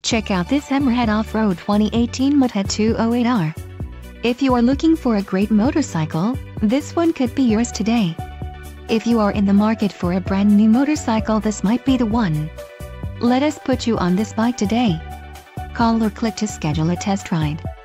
Check out this Hammerhead Off-Road 2018 Mudhead 208R. If you are looking for a great motorcycle, this one could be yours today. If you are in the market for a brand new motorcycle, this might be the one. Let us put you on this bike today. Call or click to schedule a test ride.